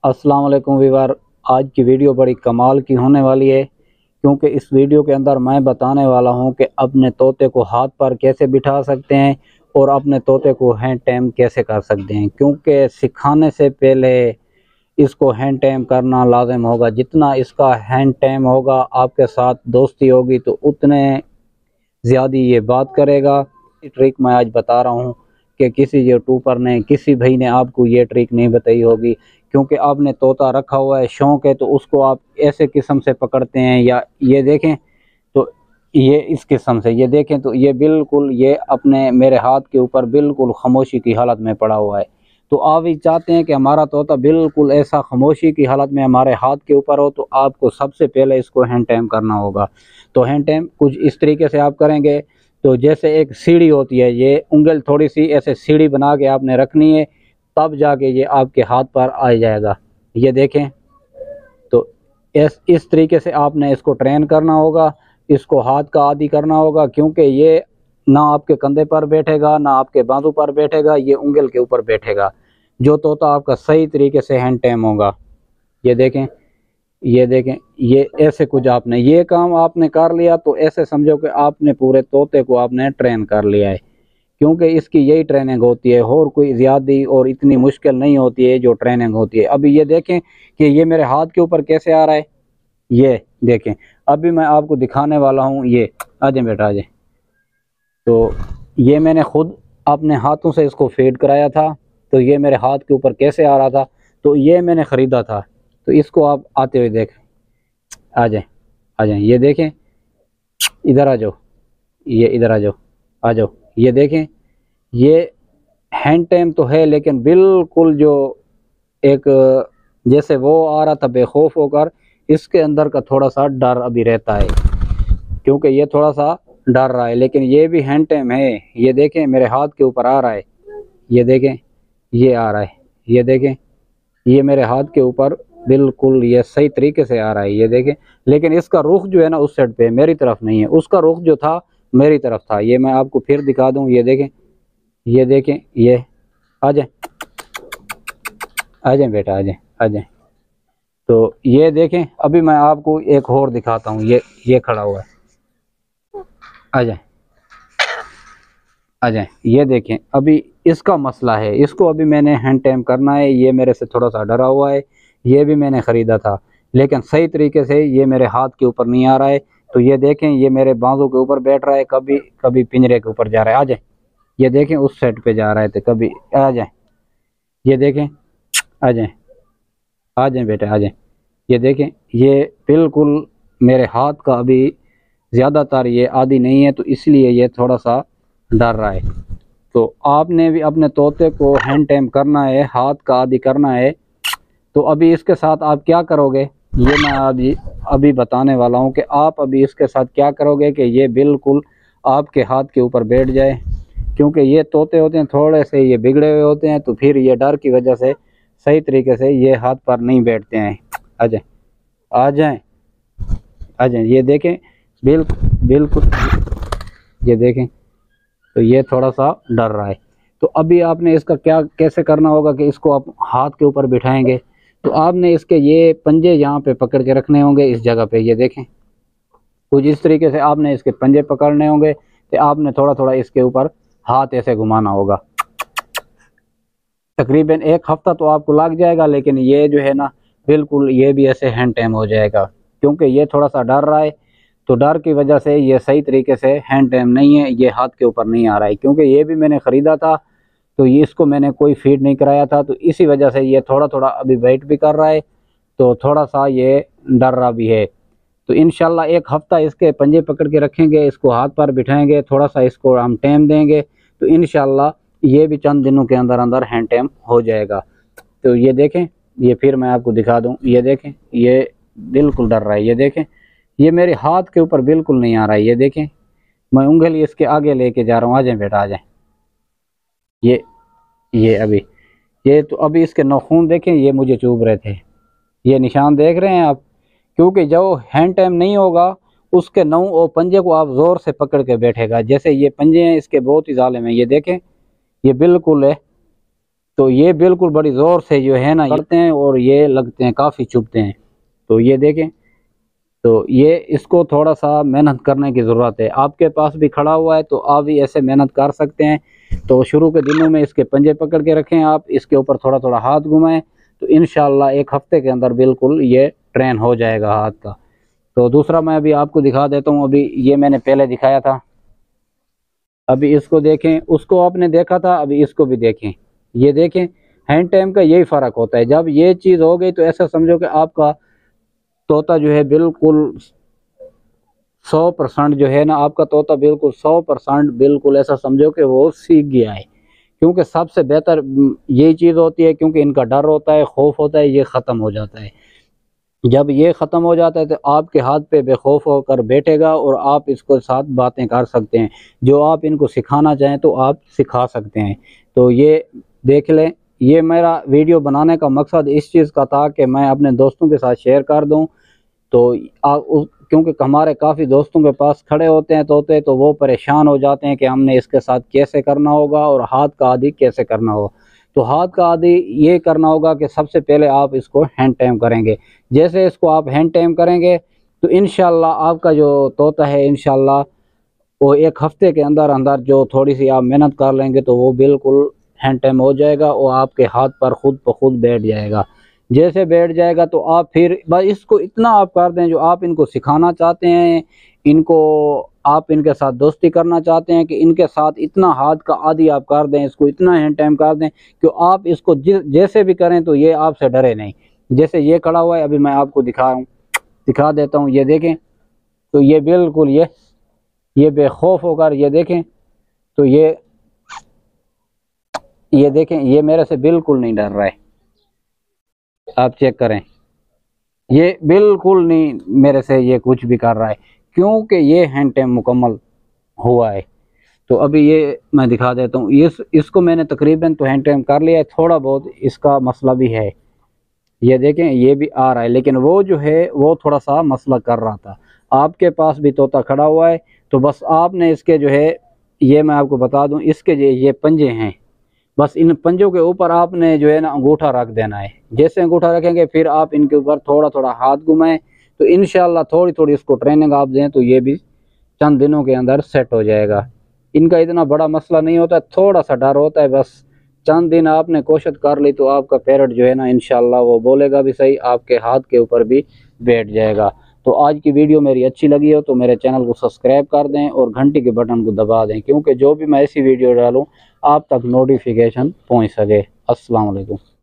अस्सलाम वालेकुम वीवर। आज की वीडियो बड़ी कमाल की होने वाली है, क्योंकि इस वीडियो के अंदर मैं बताने वाला हूं कि अपने तोते को हाथ पर कैसे बिठा सकते हैं और अपने तोते को हैंड टैम कैसे कर सकते हैं। क्योंकि सिखाने से पहले इसको हैंड टैम करना लाजिम होगा। जितना इसका हैंड टैम होगा, आपके साथ दोस्ती होगी तो उतने ज़्यादा ये बात करेगा। ट्रिक मैं आज बता रहा हूँ कि किसी यूट्यूबर ने, किसी भाई ने आपको ये ट्रिक नहीं बताई होगी। क्योंकि आपने तोता रखा हुआ है, शौक़ है, तो उसको आप ऐसे किस्म से पकड़ते हैं, या ये देखें तो ये इस किस्म से, ये देखें तो ये बिल्कुल, ये अपने मेरे हाथ के ऊपर बिल्कुल खामोशी की हालत में पड़ा हुआ है। तो आप भी चाहते हैं कि हमारा तोता बिल्कुल ऐसा खामोशी की हालत में हमारे हाथ के ऊपर हो, तो आपको सबसे पहले इसको हैंड टैम करना होगा। तो हैंड टैम कुछ इस तरीके से आप करेंगे। तो जैसे एक सीढ़ी होती है, ये उंगल थोड़ी सी ऐसे सीढ़ी बना के आपने रखनी है, तब जाके ये आपके हाथ पर आ जाएगा। ये देखें तो इस तरीके से आपने इसको ट्रेन करना होगा, इसको हाथ का आदी करना होगा। क्योंकि ये ना आपके कंधे पर बैठेगा, ना आपके बाजू पर बैठेगा, ये उंगल के ऊपर बैठेगा, जो तोता आपका सही तरीके से हैंड टैम होगा। ये देखें, ये देखें, ये ऐसे कुछ आपने ये काम आपने कर लिया तो ऐसे समझो कि आपने पूरे तोते को आपने ट्रेन कर लिया है। क्योंकि इसकी यही ट्रेनिंग होती है, और कोई ज़्यादा और इतनी मुश्किल नहीं होती है जो ट्रेनिंग होती है। अभी ये देखें कि ये मेरे हाथ के ऊपर कैसे आ रहा है, ये देखें। अभी मैं आपको दिखाने वाला हूँ, ये आ जाए बेटा, आ जाए। तो ये मैंने खुद अपने हाथों से इसको फीड कराया था, तो ये मेरे हाथ के ऊपर कैसे आ रहा था। तो ये मैंने ख़रीदा था। तो इसको आप आते हुए देखें, आ जाए, आ जाए। ये देखें, इधर आ जाओ, ये इधर आ जाओ, आ जाओ। ये देखें, ये हैंड टैम तो है, लेकिन बिल्कुल जो एक जैसे वो आ रहा था बेखौफ होकर, इसके अंदर का थोड़ा सा डर अभी रहता है। क्योंकि ये थोड़ा सा डर रहा है, लेकिन ये भी हैंड टैम है। ये देखें, मेरे हाथ के ऊपर आ रहा है, ये देखें, ये आ रहा है, ये देखें, ये मेरे हाथ के ऊपर बिल्कुल ये सही तरीके से आ रहा है। ये देखें, लेकिन इसका रुख जो है ना उस साइड पे, मेरी तरफ नहीं है, उसका रुख जो था मेरी तरफ था। ये मैं आपको फिर दिखा दूं, ये देखें, ये देखें, ये आ जाए, आ जाए बेटा, आ जाए, आ जाए। तो ये देखें, अभी मैं आपको एक और दिखाता हूँ। ये खड़ा हुआ है, आ जाए, आ जाए। ये देखें, अभी इसका मसला है, इसको अभी मैंने हैंड टैम करना है। ये मेरे से थोड़ा सा डरा हुआ है, ये भी मैंने ख़रीदा था, लेकिन सही तरीके से ये मेरे हाथ के ऊपर नहीं आ रहा है। तो ये देखें, ये मेरे बाजू के ऊपर बैठ रहा है, कभी कभी पिंजरे के ऊपर जा रहा है, आ जाए। ये देखें, उस साइड पे जा रहा है, तो कभी आ जाए। ये देखें, आ जाए, आ जाए बेटा, आ जाए। ये देखें, ये बिल्कुल मेरे हाथ का अभी ज़्यादातर ये आदी नहीं है, तो इसलिए ये थोड़ा सा डर रहा है। तो आपने भी अपने तोते को हैंड टैम करना है, हाथ का आदी करना है। तो अभी इसके साथ आप क्या करोगे, ये मैं अभी बताने वाला हूँ कि आप अभी इसके साथ क्या करोगे कि ये बिल्कुल आपके हाथ के ऊपर बैठ जाए। क्योंकि ये तोते होते हैं थोड़े से ये बिगड़े हुए होते हैं, तो फिर ये डर की वजह से सही तरीके से ये हाथ पर नहीं बैठते हैं। आ जाए, आ जाए, आ जाए। ये देखें, बिल्कुल बिल्कुल, ये देखें, तो ये थोड़ा सा डर रहा है। तो अभी आपने इसका क्या कैसे करना होगा कि इसको आप हाथ के ऊपर बिठाएंगे। तो आपने इसके ये पंजे यहाँ पे पकड़ के रखने होंगे, इस जगह पे। ये देखें, कुछ इस तरीके से आपने इसके पंजे पकड़ने होंगे, तो आपने थोड़ा थोड़ा इसके ऊपर हाथ ऐसे घुमाना होगा। तकरीबन एक हफ्ता तो आपको लग जाएगा, लेकिन ये जो है ना, बिल्कुल ये भी ऐसे हैंड टैम हो जाएगा। क्योंकि ये थोड़ा सा डर रहा है, तो डर की वजह से ये सही तरीके से हैंड टैम नहीं है, ये हाथ के ऊपर नहीं आ रहा है। क्योंकि ये भी मैंने ख़रीदा था, तो ये इसको मैंने कोई फीड नहीं कराया था, तो इसी वजह से ये थोड़ा थोड़ा अभी वेट भी कर रहा है, तो थोड़ा सा ये डर रहा भी है। तो इंशाल्लाह एक हफ़्ता इसके पंजे पकड़ के रखेंगे, इसको हाथ पर बिठाएंगे, थोड़ा सा इसको हम टाइम देंगे, तो इंशाल्लाह ये भी चंद दिनों के अंदर अंदर हैंड टैम हो जाएगा। तो ये देखें, ये फिर मैं आपको दिखा दूं, ये देखें, ये बिल्कुल डर रहा है। ये देखें, ये मेरे हाथ के ऊपर बिल्कुल नहीं आ रहा है। ये देखें, मैं उंगली इसके आगे लेके जा रहा हूँ, आ जाए बेटा, आ जाए। ये अभी ये तो अभी इसके नाखून देखें, ये मुझे चुभ रहे थे, ये निशान देख रहे हैं आप। क्योंकि जो हैंड टाइम नहीं होगा, उसके नौ और पंजे को आप ज़ोर से पकड़ के बैठेगा। जैसे ये पंजे हैं इसके बहुत ही जालिम हैं, ये देखें, ये बिल्कुल है, तो ये बिल्कुल बड़ी ज़ोर से जो है ना करते हैं और ये लगते हैं, काफ़ी चुभते हैं। तो ये देखें, तो ये इसको थोड़ा सा मेहनत करने की ज़रूरत है। आपके पास भी खड़ा हुआ है तो आप भी ऐसे मेहनत कर सकते हैं। तो शुरू के दिनों में इसके पंजे पकड़ के रखें, आप इसके ऊपर थोड़ा थोड़ा हाथ घुमाएं, तो इंशाल्लाह एक हफ्ते के अंदर बिल्कुल ये ट्रेन हो जाएगा हाथ का। तो दूसरा मैं अभी आपको दिखा देता हूँ। अभी ये मैंने पहले दिखाया था, अभी इसको देखें। उसको आपने देखा था, अभी इसको भी देखें। ये देखें, हैंड टाइम का यही फ़र्क होता है। जब ये चीज़ हो गई तो ऐसा समझो कि आपका तोता जो है बिल्कुल 100% जो है ना, आपका तोता बिल्कुल 100% बिल्कुल ऐसा समझो कि वो सीख गया है। क्योंकि सबसे बेहतर यही चीज़ होती है, क्योंकि इनका डर होता है, खौफ होता है, ये ख़त्म हो जाता है। जब ये ख़त्म हो जाता है तो आपके हाथ पे बेखौफ होकर बैठेगा और आप इसको साथ बातें कर सकते हैं। जो आप इनको सिखाना चाहें तो आप सिखा सकते हैं। तो ये देख लें, ये मेरा वीडियो बनाने का मकसद इस चीज़ का था कि मैं अपने दोस्तों के साथ शेयर कर दूं। तो क्योंकि हमारे काफ़ी दोस्तों के पास खड़े होते हैं तोते, तो वो परेशान हो जाते हैं कि हमने इसके साथ कैसे करना होगा और हाथ का आदि कैसे करना होगा। तो हाथ का आदि ये करना होगा कि सबसे पहले आप इसको हैंड टाइम करेंगे। जैसे इसको आप हैंड टाइम करेंगे तो इंशाल्लाह आपका जो तोता है, इंशाल्लाह वो एक हफ्ते के अंदर अंदर जो थोड़ी सी आप मेहनत कर लेंगे तो वो बिल्कुल हैंड टाइम हो जाएगा और आपके हाथ पर खुद ब खुद बैठ जाएगा। जैसे बैठ जाएगा तो आप फिर बस इसको इतना आप कर दें जो आप इनको सिखाना चाहते हैं, इनको आप इनके साथ दोस्ती करना चाहते हैं कि इनके साथ इतना हाथ का आदी आप कर दें, इसको इतना हैंड टाइम कर दें कि आप इसको जैसे भी करें तो ये आपसे डरे नहीं। जैसे ये खड़ा हुआ है, अभी मैं आपको दिखा देता हूँ। ये देखें, तो ये बिल्कुल ये बेखौफ होकर ये देखें, तो ये देखें, ये मेरे से बिल्कुल नहीं डर रहा है। आप चेक करें, ये बिल्कुल नहीं मेरे से ये कुछ भी कर रहा है, क्योंकि ये हैंड टाइम मुकम्मल हुआ है। तो अभी ये मैं दिखा देता हूँ। इसको मैंने तकरीबन तो हैंड टाइम कर लिया है, थोड़ा बहुत इसका मसला भी है। ये देखें, ये भी आ रहा है, लेकिन वो जो है वो थोड़ा सा मसला कर रहा था। आपके पास भी तोता खड़ा हुआ है तो बस आपने इसके जो है, ये मैं आपको बता दूं, इसके जो ये पंजे हैं, बस इन पंजों के ऊपर आपने जो है ना अंगूठा रख देना है। जैसे अंगूठा रखेंगे फिर आप इनके ऊपर थोड़ा थोड़ा हाथ घुमाएं, तो इंशाल्लाह थोड़ी थोड़ी इसको ट्रेनिंग आप दें तो ये भी चंद दिनों के अंदर सेट हो जाएगा। इनका इतना बड़ा मसला नहीं होता, थोड़ा सा डर होता है बस। चंद दिन आपने कोशिश कर ली तो आपका पैरट जो है ना इंशाल्लाह वो बोलेगा भी सही, आपके हाथ के ऊपर भी बैठ जाएगा। तो आज की वीडियो मेरी अच्छी लगी हो तो मेरे चैनल को सब्सक्राइब कर दें और घंटी के बटन को दबा दें, क्योंकि जो भी मैं ऐसी वीडियो डालूँ आप तक नोटिफिकेशन पहुँच सके। अस्सलाम वालेकुम।